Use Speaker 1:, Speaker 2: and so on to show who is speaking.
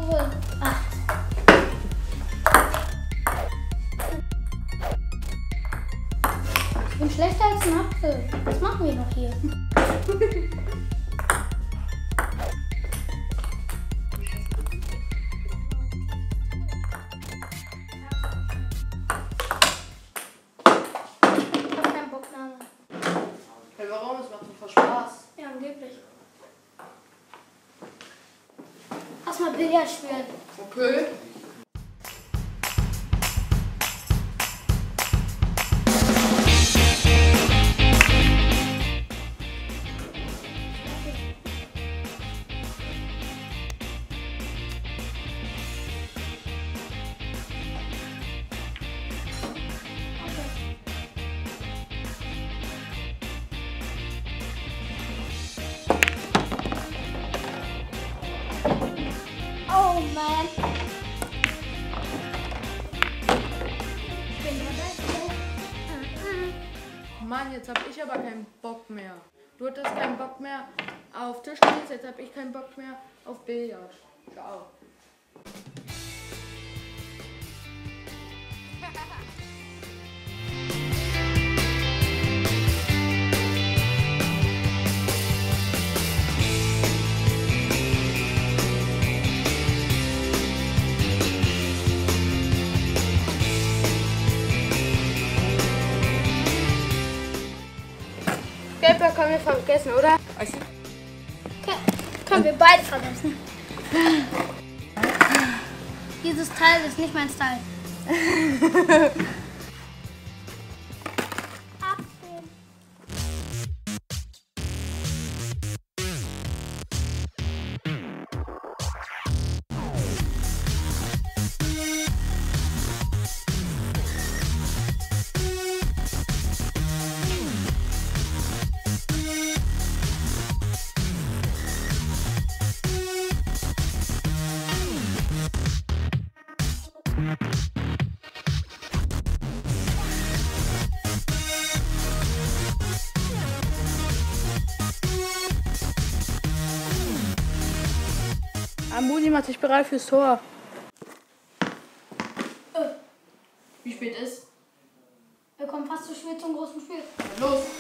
Speaker 1: Jawohl. Ach. Ich bin schlechter als ein Apfel. Was machen wir noch hier?
Speaker 2: Warum? Es macht doch voll Spaß.
Speaker 1: Ja, angeblich. Lass mal Billard spielen.
Speaker 2: Okay.
Speaker 1: Oh man.
Speaker 2: Mann, jetzt hab ich aber keinen Bock mehr. Du hattest keinen Bock mehr auf Tischtennis, jetzt hab ich keinen Bock mehr auf Billard. Ciao.
Speaker 1: Paper können wir vergessen, oder? Können wir beide vergessen. Dieses Teil ist nicht mein Style.
Speaker 2: Ambuni macht sich bereit fürs Tor. Wie spät ist?
Speaker 1: Wir kommen fast zu spät zum großen Spiel.
Speaker 2: Los!